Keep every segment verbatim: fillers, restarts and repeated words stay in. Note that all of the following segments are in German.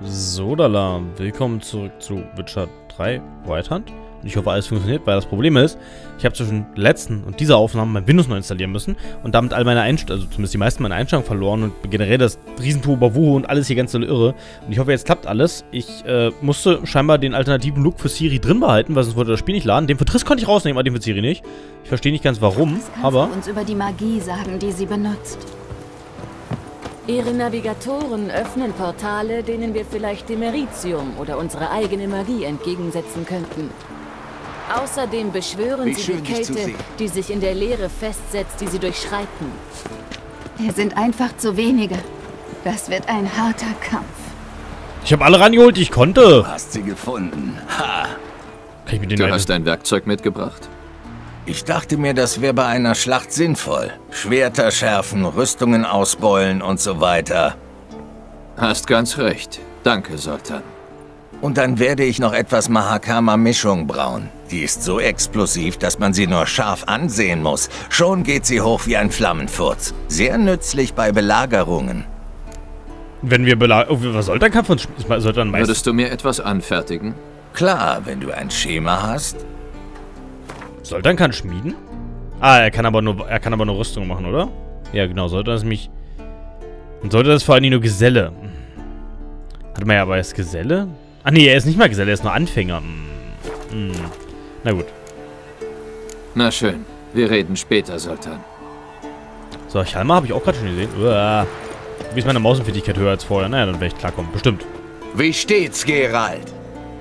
So, Dala, willkommen zurück zu Witcher drei White Hunt. Und ich hoffe, alles funktioniert, weil das Problem ist, ich habe zwischen der letzten und dieser Aufnahme mein Windows neu installieren müssen und damit all meine Einstellungen, also zumindest die meisten meiner Einstellungen verloren und generell das Riesenturbo und alles hier ganz doll irre. Und ich hoffe, jetzt klappt alles. Ich äh, musste scheinbar den alternativen Look für Siri drin behalten, weil sonst wollte das Spiel nicht laden. Den für Triss konnte ich rausnehmen, aber den für Siri nicht. Ich verstehe nicht ganz warum, Was aber... kannst du uns über die Magie sagen, die sie benutzt? Ihre Navigatoren öffnen Portale, denen wir vielleicht dem Meritium oder unsere eigene Magie entgegensetzen könnten. Außerdem beschwören Wie sie schön, die dich zu Kälte, sehen. die sich in der Leere festsetzt, die sie durchschreiten. Wir sind einfach zu wenige. Das wird ein harter Kampf. Ich habe alle rangeholt, die ich konnte. Du hast sie gefunden. Ha! Kann ich mit den Du einen- hast dein Werkzeug mitgebracht? Ich dachte mir, das wäre bei einer Schlacht sinnvoll. Schwerter schärfen, Rüstungen ausbeulen und so weiter. Hast ganz recht. Danke, Sultan. Und dann werde ich noch etwas Mahakama-Mischung brauen. Die ist so explosiv, dass man sie nur scharf ansehen muss. Schon geht sie hoch wie ein Flammenfurz. Sehr nützlich bei Belagerungen. Wenn wir belag... Oh, was soll dein Kampf uns... Sollte dann meistens... Würdest du mir etwas anfertigen? Klar, wenn du ein Schema hast. Soltan kann schmieden? Ah, er kann aber nur, er kann aber nur Rüstung machen, oder? Ja, genau. Sollte das mich... Dann sollte das vor allem nur Geselle. Hat man ja aber jetzt Geselle? Ah, nee, er ist nicht mal Geselle, er ist nur Anfänger. Hm. Hm. Na gut. Na schön. Wir reden später, Sultan. So, Chalma habe ich auch gerade schon gesehen. Uah. Wie ist meine Mausenfertigkeit höher als vorher? Naja, dann werde ich klarkommen. Bestimmt. Wie steht's, Geralt?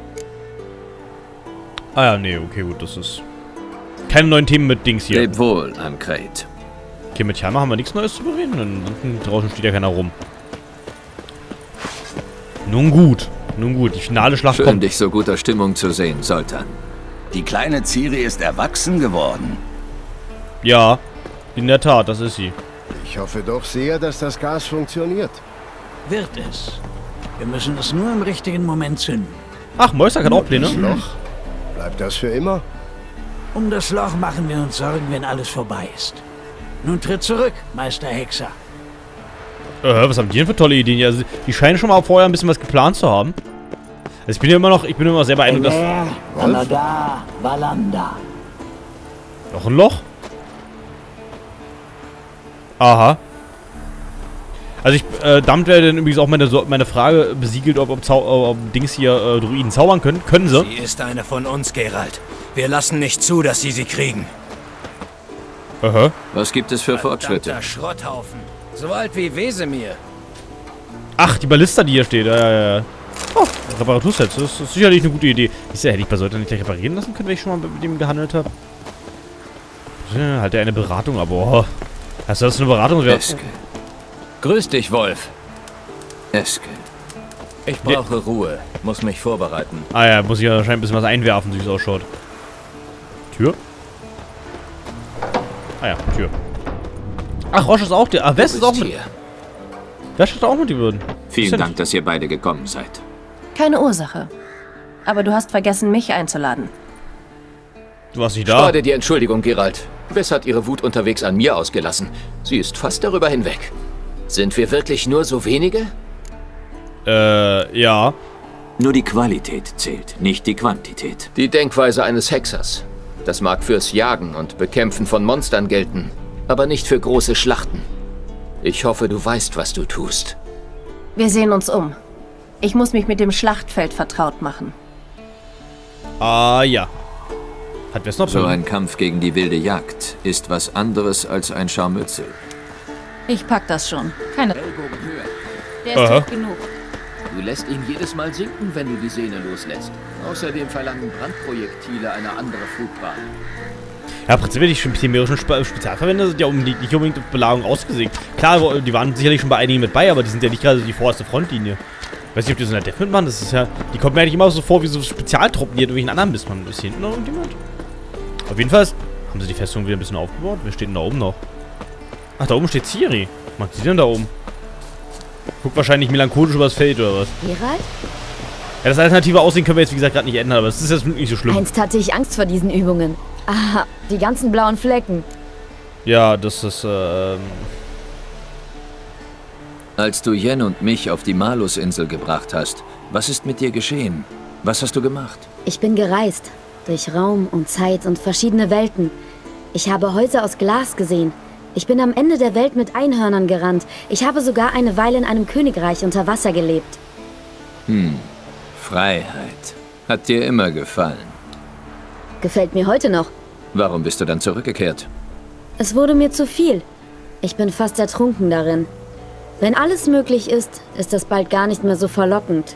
Ah ja, nee, okay, gut, das ist... Keine neuen Themen mit Dings hier. Leb wohl, Ankret. Okay, mit Chalma haben wir nichts Neues zu bereden. Dann draußen steht ja keiner rum. Nun gut. Nun gut, die finale Schlacht Schön, kommt. dich so guter Stimmung zu sehen, Sultan. Die kleine Ciri ist erwachsen geworden. Ja, in der Tat, das ist sie. Ich hoffe doch sehr, dass das Gas funktioniert. Wird es. Wir müssen es nur im richtigen Moment zünden. Ach, Mäuser hat auch Pläne. Das Loch? Bleibt das für immer? Um das Loch machen wir uns Sorgen, wenn alles vorbei ist. Nun tritt zurück, Meister Hexer. Äh, was haben die denn für tolle Ideen? Also, die scheinen schon mal vorher ein bisschen was geplant zu haben. Also ich bin ja immer noch, ich bin immer sehr beeindruckt, dass... Valada, Valanda. Noch ein Loch? Aha. Also ich, äh, damit wäre dann übrigens auch meine, so- meine Frage besiegelt, ob, ob, Zau ob Dings hier äh, Druiden zaubern können. Können sie? Sie ist eine von uns, Geralt. Wir lassen nicht zu, dass sie sie kriegen. Aha. Was gibt es für Fortschritte? Verdammter Schrotthaufen. So alt wie Wesemir. Ach, die Ballista, die hier steht. Ja, ja, ja. Oh, Reparatursets. Das ist sicherlich eine gute Idee. Ich hätte ich bei Soltan nicht gleich reparieren lassen können, wenn ich schon mal mit dem gehandelt habe. Ja, halt ja eine Beratung, aber... Oh. Hast du das eine Beratung? Eskel. Grüß dich, Wolf. Eskel. Ich brauche Ruhe. Muss mich vorbereiten. Ah ja, muss ich ja wahrscheinlich ein bisschen was einwerfen, so wie es ausschaut. Tür? Ah ja, Tür. Ach, Roche ist auch der. Ah, West ist auch mit. hier. West hat auch mit die Würden. Vielen Dank, dass ihr beide gekommen seid. Keine Ursache. Aber du hast vergessen, mich einzuladen. Du warst nicht da. Spare dir die Entschuldigung, Geralt. Wes hat ihre Wut unterwegs an mir ausgelassen. Sie ist fast darüber hinweg. Sind wir wirklich nur so wenige? Äh, ja. Nur die Qualität zählt, nicht die Quantität. Die Denkweise eines Hexers. Das mag fürs Jagen und Bekämpfen von Monstern gelten, aber nicht für große Schlachten. Ich hoffe, du weißt, was du tust. Wir sehen uns um. Ich muss mich mit dem Schlachtfeld vertraut machen. Ah, ja. Hat West noch So Pläne? ein Kampf gegen die wilde Jagd ist was anderes als ein Scharmützel. Ich pack das schon. Keine... Der ist Aha. hoch genug. Du lässt ihn jedes Mal sinken, wenn du die Sehne loslässt. Außerdem verlangen Brandprojektile eine andere Flugbahn. Ja, prinzipiell die chimärischen Spe Spezialverwender sind ja unbedingt, nicht unbedingt auf Belagerung ausgesägt. Klar, die waren sicherlich schon bei einigen mit bei, aber die sind ja nicht gerade die vorderste Frontlinie. Ich weiß nicht, ob die so eine Death mitmachen, das ist ja... Die kommen mir eigentlich immer so vor wie so Spezialtruppen, die irgendwelchen anderen Mist machen. Ist hier hinten noch irgendjemand? Auf jeden Fall haben sie die Festung wieder ein bisschen aufgebaut. Wer steht denn da oben noch? Ach, da oben steht Ciri. Was macht sie denn da oben? Guckt wahrscheinlich melancholisch übers Feld, oder was? Geralt? Ja, das alternative Aussehen können wir jetzt, wie gesagt, gerade nicht ändern, aber es ist jetzt nicht so schlimm. Einst hatte ich Angst vor diesen Übungen. Aha, die ganzen blauen Flecken. Ja, das ist, ähm... Als du Yen und mich auf die Malus-Insel gebracht hast, was ist mit dir geschehen? Was hast du gemacht? Ich bin gereist. Durch Raum und Zeit und verschiedene Welten. Ich habe Häuser aus Glas gesehen. Ich bin am Ende der Welt mit Einhörnern gerannt. Ich habe sogar eine Weile in einem Königreich unter Wasser gelebt. Hm, Freiheit. Hat dir immer gefallen. Gefällt mir heute noch. Warum bist du dann zurückgekehrt? Es wurde mir zu viel. Ich bin fast ertrunken darin. Wenn alles möglich ist, ist das bald gar nicht mehr so verlockend.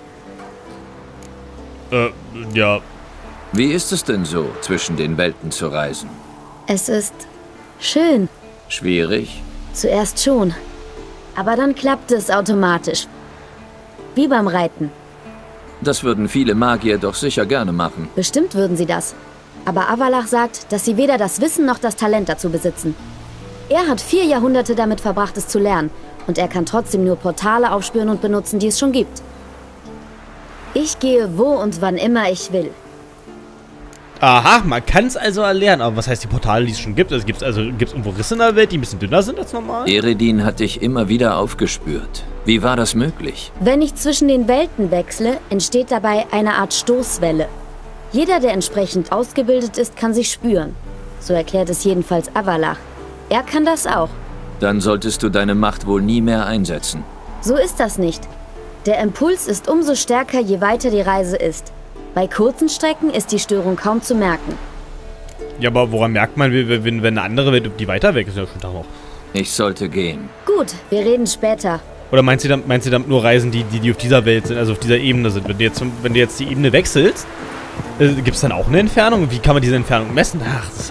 Äh, ja. Wie ist es denn so, zwischen den Welten zu reisen? Es ist schön. Schwierig? Zuerst schon. Aber dann klappte es automatisch. Wie beim Reiten. Das würden viele Magier doch sicher gerne machen. Bestimmt würden sie das. Aber Avallac'h sagt, dass sie weder das Wissen noch das Talent dazu besitzen. Er hat vier Jahrhunderte damit verbracht, es zu lernen. Und er kann trotzdem nur Portale aufspüren und benutzen, die es schon gibt. Ich gehe wo und wann immer ich will. Aha, man kann es also erlernen. Aber was heißt die Portale, die es schon gibt? Also gibt es also, gibt's irgendwo Risse in der Welt, die ein bisschen dünner sind als normal? Eredin hat dich immer wieder aufgespürt. Wie war das möglich? Wenn ich zwischen den Welten wechsle, entsteht dabei eine Art Stoßwelle. Jeder, der entsprechend ausgebildet ist, kann sich spüren. So erklärt es jedenfalls Avallac'h. Er kann das auch. Dann solltest du deine Macht wohl nie mehr einsetzen. So ist das nicht. Der Impuls ist umso stärker, je weiter die Reise ist. Bei kurzen Strecken ist die Störung kaum zu merken. Ja, aber woran merkt man, wenn, wenn eine andere Welt, die weiter weg ist? Ja, schon noch. Ich sollte gehen. Gut, wir reden später. Oder meinst du damit, meinst du damit nur Reisen, die, die, die auf dieser Welt sind, also auf dieser Ebene sind? Wenn du jetzt, wenn du jetzt die Ebene wechselst, äh, gibt es dann auch eine Entfernung? Wie kann man diese Entfernung messen? Ach, das,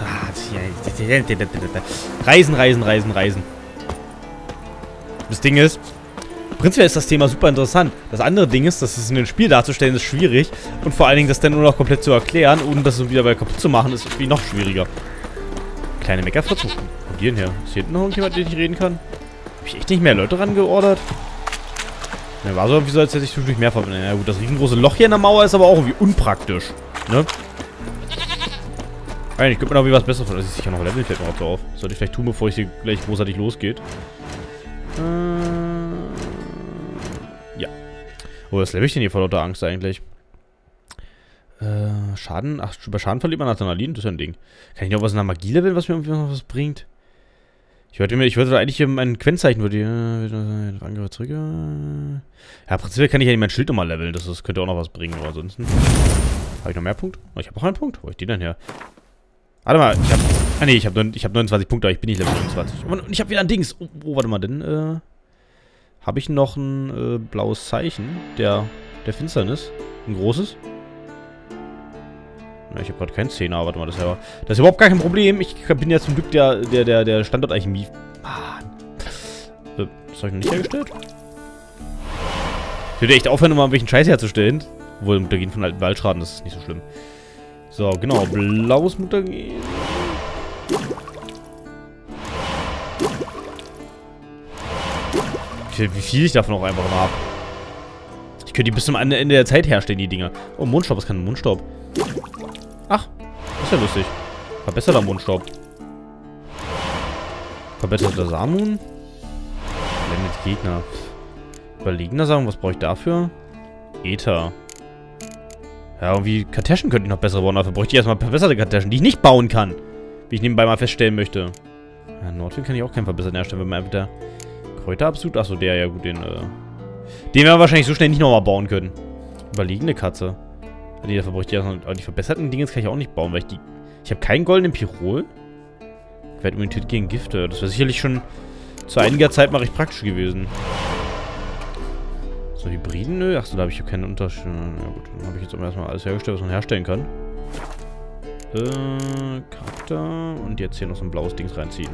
Reisen, Reisen, Reisen, Reisen. Das Ding ist, prinzipiell ist das Thema super interessant. Das andere Ding ist, dass es in dem Spiel darzustellen, ist schwierig. Und vor allen Dingen, das dann nur noch komplett zu erklären, ohne das wieder bei kaputt zu machen, ist irgendwie noch schwieriger. Kleine Meckerfritz, wo kommt die denn her? Ist hier hinten noch irgendjemand, mit dem ich reden kann? Hab ich echt nicht mehr Leute rangeordert? Ne, war so irgendwie so, als hätte ich zwischendurch mehr verwendet. Ja gut, das riesengroße Loch hier in der Mauer ist aber auch irgendwie unpraktisch. Ne? Eigentlich könnte man auch wie was Besseres von. Das ist sicher noch Level, fällt mir auch so auf. Das sollte ich vielleicht tun, bevor es hier gleich großartig losgeht. Äh, ja. Oh, was level ich denn hier vor lauter Angst eigentlich? Äh, Schaden. Ach, bei Schaden verliert man Adrenalin. Das ist ja ein Ding. Kann ich noch was in der Magie leveln, was mir irgendwie noch was bringt? Ich wollte mir, ich wollte eigentlich mein Quentzeichen würde äh, Angriff zurück. Äh, ja, prinzipiell kann ich ja mein Schild nochmal leveln. Das, das könnte auch noch was bringen, aber ansonsten. Habe ich noch mehr Punkte? Oh, ich habe auch einen Punkt. Wo habe ich die denn her? Warte mal, ich habe. Ah, nee, ich habe hab neunundzwanzig Punkte, aber ich bin nicht Level neunundzwanzig. Und ich habe wieder ein Dings. Oh, oh, warte mal, denn, äh. Habe ich noch ein äh, blaues Zeichen der, der Finsternis? Ein großes? Na, ich habe gerade keinen Zehner, warte mal, das ist, ja, das ist überhaupt gar kein Problem. Ich bin ja zum Glück der, der, der, der Standortalchemie. Mann. Äh, das habe ich noch nicht hergestellt? Ich würde echt aufhören, um mal welchen Scheiß herzustellen. Obwohl, Mutagen von alten Waldschaden, das ist nicht so schlimm. So, genau, blaues Mutagen. Wie viel ich davon auch einfach mal habe. Ich könnte die bis zum Ende der Zeit herstellen, die Dinger. Oh, Mondstaub, was kann ein Mondstaub? Ach, ist ja lustig. Verbesserter Mondstaub. Verbesserter Samun. Blendet Gegner. Überlegener Samen, was brauche ich dafür? Äther. Ja, irgendwie Kartäschen könnte ich noch bessere bauen. Dafür bräuchte ich erstmal verbesserte Kartäschen, die ich nicht bauen kann. Wie ich nebenbei mal feststellen möchte. Ja, Nordwind kann ich auch keinen verbesserten herstellen, wenn man einfach der Kräuter absolut. Achso, der, ja gut, den, äh. Den werden wir wahrscheinlich so schnell nicht nochmal bauen können. Überlegene Katze. Nee, dafür bräuchte ich erstmal. Aber die verbesserten Dinge kann ich auch nicht bauen, weil ich die. Ich habe keinen goldenen Pirol. Immunität gegen Gifte. Das wäre sicherlich schon zu einiger Zeit mal recht praktisch gewesen. So, Hybriden? Nö. Achso, da habe ich ja keinen Unterschied. Ja gut, dann habe ich jetzt auch erstmal alles hergestellt, was man herstellen kann. Äh, Charakter. Und jetzt hier noch so ein blaues Dings reinziehen.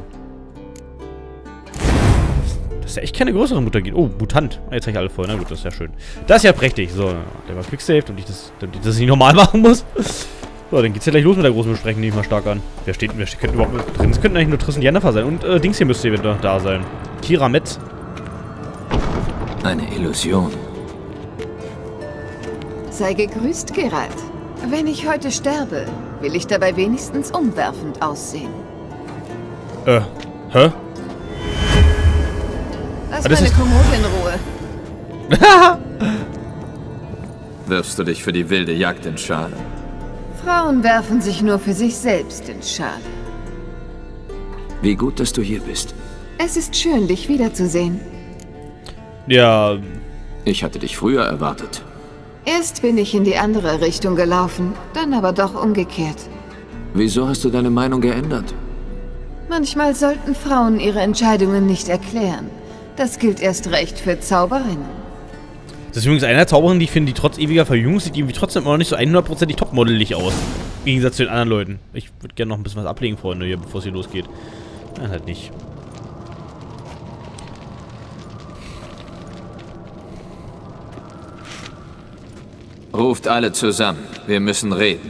Das ist ja echt keine größere Mutagen. Oh, Mutant. Jetzt habe ich alle voll. Na gut, das ist ja schön. Das ist ja prächtig. So, der war quicksaved und ich das, damit ich das nicht normal machen muss. So, dann geht's ja gleich los mit der großen Besprechung, nehme ich mal stark an. Wer steht, wer steht überhaupt mit drin? Es könnten eigentlich nur Triss und Jennifer sein. Und äh, Dings hier müsste eventuell da sein. Kira Metz. Eine Illusion. Sei gegrüßt, Geralt. Wenn ich heute sterbe, will ich dabei wenigstens umwerfend aussehen. Äh, hä? Lass meine Kommode in Ruhe. Wirfst du dich für die wilde Jagd in Schale? Frauen werfen sich nur für sich selbst in Schale. Wie gut, dass du hier bist. Es ist schön, dich wiederzusehen. Ja. Ich hatte dich früher erwartet. Erst bin ich in die andere Richtung gelaufen, dann aber doch umgekehrt. Wieso hast du deine Meinung geändert? Manchmal sollten Frauen ihre Entscheidungen nicht erklären. Das gilt erst recht für Zauberinnen. Das ist übrigens eine Zauberin, die ich finde, die trotz ewiger Verjüngung sieht irgendwie trotzdem immer noch nicht so hundertprozentig topmodelig aus. Im Gegensatz zu den anderen Leuten. Ich würde gerne noch ein bisschen was ablegen, Freunde, hier, bevor es hier losgeht. Nein, halt nicht. Ruft alle zusammen. Wir müssen reden.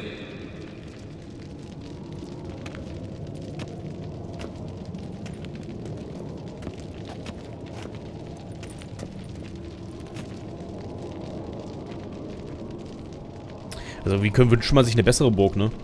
Also, wie können wünscht man sich eine bessere Burg, ne?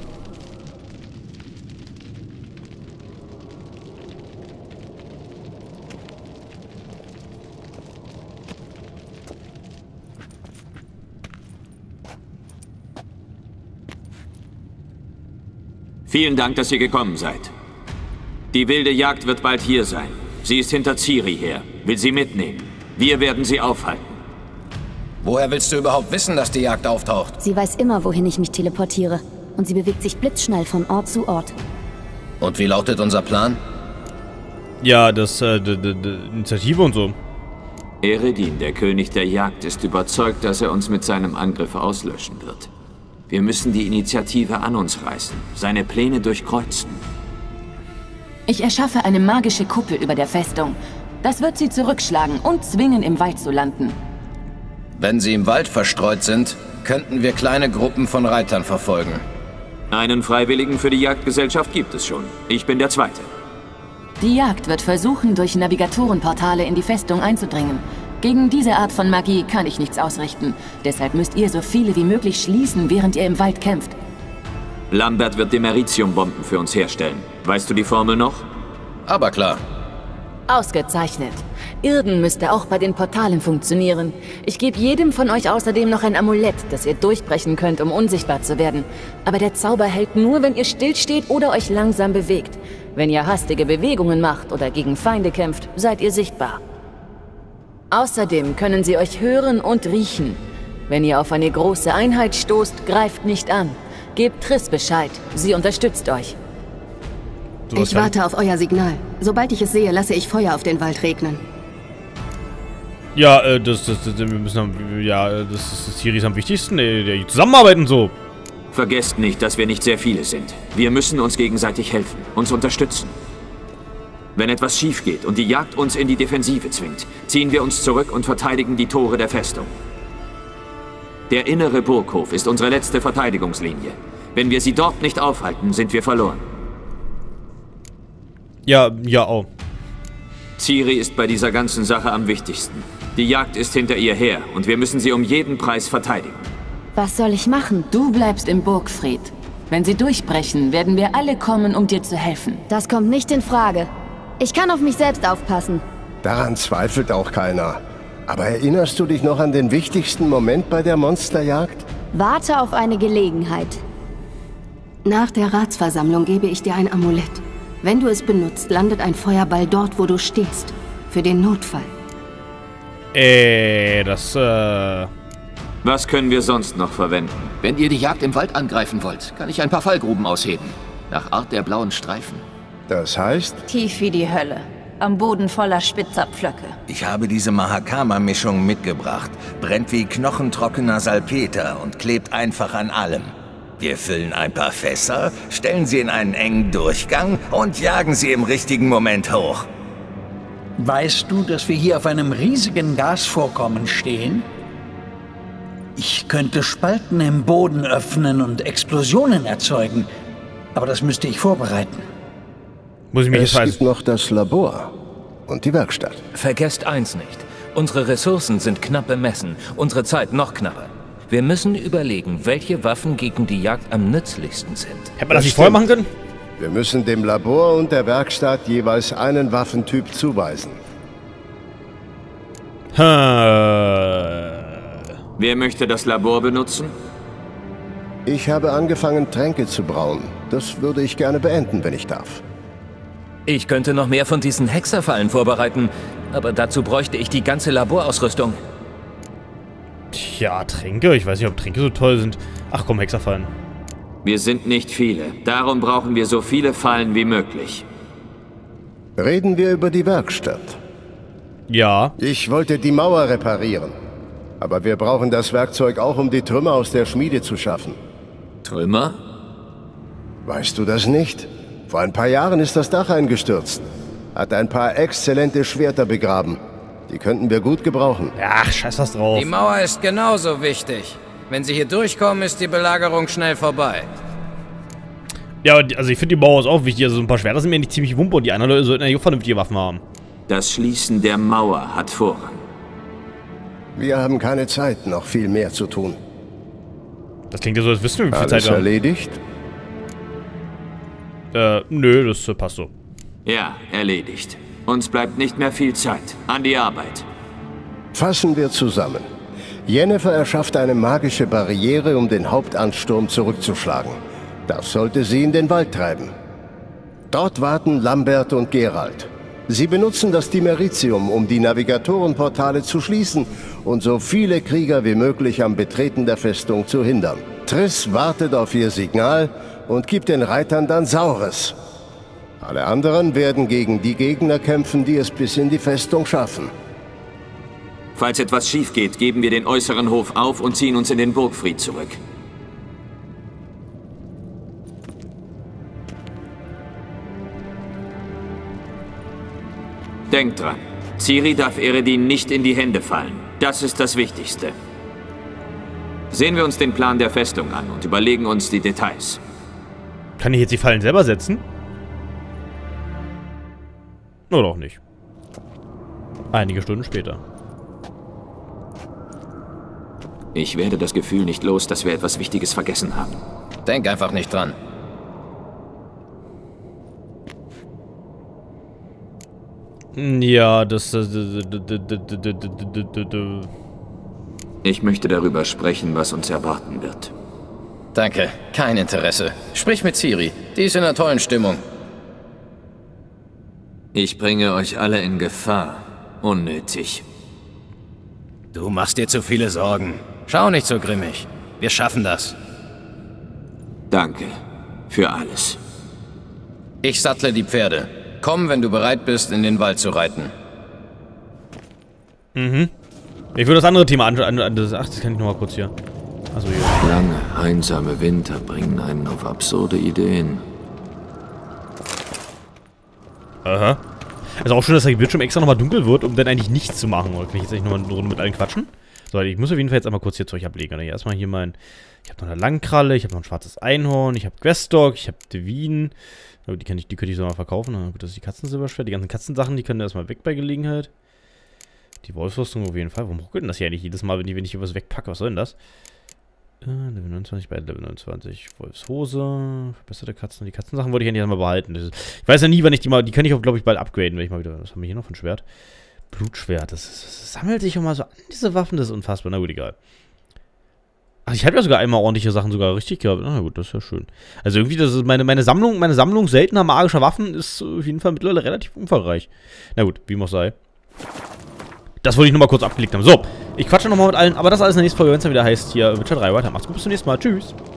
Vielen Dank, dass ihr gekommen seid. Die wilde Jagd wird bald hier sein. Sie ist hinter Ciri her. Will sie mitnehmen. Wir werden sie aufhalten. Woher willst du überhaupt wissen, dass die Jagd auftaucht? Sie weiß immer, wohin ich mich teleportiere. Und sie bewegt sich blitzschnell von Ort zu Ort. Und wie lautet unser Plan? Ja, das, äh, d -d -d Initiative und so. Eredin, der König der Jagd, ist überzeugt, dass er uns mit seinem Angriff auslöschen wird. Wir müssen die Initiative an uns reißen, seine Pläne durchkreuzen. Ich erschaffe eine magische Kuppel über der Festung. Das wird sie zurückschlagen und zwingen, im Wald zu landen. Wenn sie im Wald verstreut sind, könnten wir kleine Gruppen von Reitern verfolgen. Einen Freiwilligen für die Jagdgesellschaft gibt es schon. Ich bin der Zweite. Die Jagd wird versuchen, durch Navigatorenportale in die Festung einzudringen. Gegen diese Art von Magie kann ich nichts ausrichten. Deshalb müsst ihr so viele wie möglich schließen, während ihr im Wald kämpft. Lambert wird Demeritium-Bomben für uns herstellen. Weißt du die Formel noch? Aber klar. Ausgezeichnet. Irden müsste auch bei den Portalen funktionieren. Ich gebe jedem von euch außerdem noch ein Amulett, das ihr durchbrechen könnt, um unsichtbar zu werden. Aber der Zauber hält nur, wenn ihr stillsteht oder euch langsam bewegt. Wenn ihr hastige Bewegungen macht oder gegen Feinde kämpft, seid ihr sichtbar. Außerdem können sie euch hören und riechen. Wenn ihr auf eine große Einheit stoßt, greift nicht an. Gebt Triss Bescheid. Sie unterstützt euch. Ich warte auf euer Signal. Sobald ich es sehe, lasse ich Feuer auf den Wald regnen. Ja, äh, das, das, das, wir müssen, ja, das ist, das Ciri ist am wichtigsten, äh, die Zusammenarbeit und so. Vergesst nicht, dass wir nicht sehr viele sind. Wir müssen uns gegenseitig helfen, uns unterstützen. Wenn etwas schief geht und die Jagd uns in die Defensive zwingt, ziehen wir uns zurück und verteidigen die Tore der Festung. Der innere Burghof ist unsere letzte Verteidigungslinie. Wenn wir sie dort nicht aufhalten, sind wir verloren. Ja, ja auch. Ciri ist bei dieser ganzen Sache am wichtigsten. Die Jagd ist hinter ihr her und wir müssen sie um jeden Preis verteidigen. Was soll ich machen? Du bleibst im Burgfried. Wenn sie durchbrechen, werden wir alle kommen, um dir zu helfen. Das kommt nicht in Frage. Ich kann auf mich selbst aufpassen. Daran zweifelt auch keiner. Aber erinnerst du dich noch an den wichtigsten Moment bei der Monsterjagd? Warte auf eine Gelegenheit. Nach der Ratsversammlung gebe ich dir ein Amulett. Wenn du es benutzt, landet ein Feuerball dort, wo du stehst. Für den Notfall. Äh, das, äh... Was können wir sonst noch verwenden? Wenn ihr die Jagd im Wald angreifen wollt, kann ich ein paar Fallgruben ausheben. Nach Art der blauen Streifen. Das heißt? Tief wie die Hölle. Am Boden voller spitzer Pflöcke. Ich habe diese Mahakama-Mischung mitgebracht. Brennt wie knochentrockener Salpeter und klebt einfach an allem. Wir füllen ein paar Fässer, stellen sie in einen engen Durchgang und jagen sie im richtigen Moment hoch. Weißt du, dass wir hier auf einem riesigen Gasvorkommen stehen? Ich könnte Spalten im Boden öffnen und Explosionen erzeugen. Aber das müsste ich vorbereiten. Muss ich mich es gibt noch das Labor und die Werkstatt. Vergesst eins nicht. Unsere Ressourcen sind knapp bemessen, unsere Zeit noch knapper. Wir müssen überlegen, welche Waffen gegen die Jagd am nützlichsten sind. Hätte man das nicht vorher machen können? Wir müssen dem Labor und der Werkstatt jeweils einen Waffentyp zuweisen. Wer möchte das Labor benutzen? Ich habe angefangen, Tränke zu brauen. Das würde ich gerne beenden, wenn ich darf. Ich könnte noch mehr von diesen Hexerfallen vorbereiten, aber dazu bräuchte ich die ganze Laborausrüstung. Tja, Tränke? Ich weiß nicht, ob Tränke so toll sind. Ach komm, Hexerfallen. Wir sind nicht viele. Darum brauchen wir so viele Fallen wie möglich. Reden wir über die Werkstatt. Ja. Ich wollte die Mauer reparieren. Aber wir brauchen das Werkzeug auch, um die Trümmer aus der Schmiede zu schaffen. Trümmer? Weißt du das nicht? Vor ein paar Jahren ist das Dach eingestürzt. Hat ein paar exzellente Schwerter begraben. Die könnten wir gut gebrauchen. Ach, scheiß was drauf. Die Mauer ist genauso wichtig. Wenn sie hier durchkommen, ist die Belagerung schnell vorbei. Ja, also ich finde die Mauer ist auch wichtig. Also so ein paar Schwerter sind mir nicht ziemlich wumpe und die anderen Leute sollten ja auch vernünftige Waffen haben. Das Schließen der Mauer hat Vorrang. Wir haben keine Zeit, noch viel mehr zu tun. Das klingt ja so, als wüssten wir, wie viel Alles Zeit wir haben. erledigt? Äh, nö, das äh, passt so. Ja, erledigt. Uns bleibt nicht mehr viel Zeit. An die Arbeit. Fassen wir zusammen. Jennifer erschafft eine magische Barriere, um den Hauptansturm zurückzuschlagen. Das sollte sie in den Wald treiben. Dort warten Lambert und Geralt. Sie benutzen das Dimeritium, um die Navigatorenportale zu schließen und so viele Krieger wie möglich am Betreten der Festung zu hindern. Triss wartet auf ihr Signal und gibt den Reitern dann Saures. Alle anderen werden gegen die Gegner kämpfen, die es bis in die Festung schaffen. Falls etwas schief geht, geben wir den äußeren Hof auf und ziehen uns in den Burgfried zurück. Denkt dran, Ciri darf Eredin nicht in die Hände fallen. Das ist das Wichtigste. Sehen wir uns den Plan der Festung an und überlegen uns die Details. Kann ich jetzt die Fallen selber setzen? Oder auch nicht. Einige Stunden später. Ich werde das Gefühl nicht los, dass wir etwas Wichtiges vergessen haben. Denk einfach nicht dran. Ja, das... Ich möchte darüber sprechen, was uns erwarten wird. Danke, kein Interesse. Sprich mit Ciri. Die ist in einer tollen Stimmung. Ich bringe euch alle in Gefahr. Unnötig. Du machst dir zu viele Sorgen. Schau nicht so grimmig. Wir schaffen das. Danke für alles. Ich sattle die Pferde. Komm, wenn du bereit bist, in den Wald zu reiten. Mhm. Ich würde das andere Thema anschauen. An, ach, das kann ich noch mal kurz hier. Achso, hier. Lange, einsame Winter bringen einen auf absurde Ideen. Aha. Also auch schön, dass der Bildschirm extra nochmal dunkel wird, um dann eigentlich nichts zu machen. Oder kann ich jetzt eigentlich nochmal eine Runde mit allen quatschen? So, ich muss auf jeden Fall jetzt einmal kurz hier Zeug ablegen. Also erstmal hier mein... Ich habe noch eine Langkralle, ich habe noch ein schwarzes Einhorn, ich habe Questok, ich habe Devin. Oh, die, kann ich, die könnte ich so mal verkaufen. Na gut, das ist die Katzensilberschwert. Die ganzen Katzensachen, die können erstmal weg bei Gelegenheit. Die Wolfsrüstung auf jeden Fall. Warum ruckelt denn das hier eigentlich jedes Mal, wenn ich, wenn ich hier was wegpacke? Was soll denn das? Äh, Level neunundzwanzig bei Level neunundzwanzig. Wolfshose. Verbesserte Katzen. Die Katzensachen wollte ich eigentlich erstmal behalten. Das ist, ich weiß ja nie, wann ich die mal... Die kann ich auch, glaube ich, bald upgraden, wenn ich mal wieder... Was haben wir hier noch für ein Schwert? Blutschwert. Das, ist, das sammelt sich auch mal so an, diese Waffen. Das ist unfassbar. Na gut, egal. Ach, ich habe ja sogar einmal ordentliche Sachen sogar richtig gehabt. Na gut, das ist ja schön. Also irgendwie, das ist meine, meine Sammlung, meine Sammlung seltener magischer Waffen ist auf jeden Fall mittlerweile relativ umfangreich. Na gut, wie auch sei. Das wollte ich nochmal kurz abgelegt haben. So, ich quatsche nochmal mit allen, aber das alles in der nächsten Folge, wenn es dann wieder heißt, hier Witcher drei weiter. Macht's gut, bis zum nächsten Mal. Tschüss.